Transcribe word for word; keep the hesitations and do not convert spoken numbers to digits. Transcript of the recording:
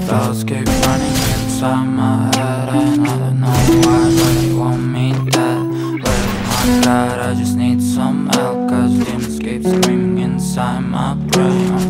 Thoughts keep running inside my head, and I don't know why, but they want me dead. But my God, I just need some help, cause demons keep screaming inside my brain.